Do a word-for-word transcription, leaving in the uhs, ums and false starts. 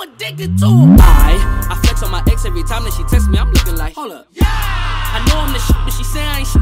addicted to her. I, I flex on my ex every time that she texts me. I'm looking like, hold up. Yeah. I know I'm the shit, but she say I ain't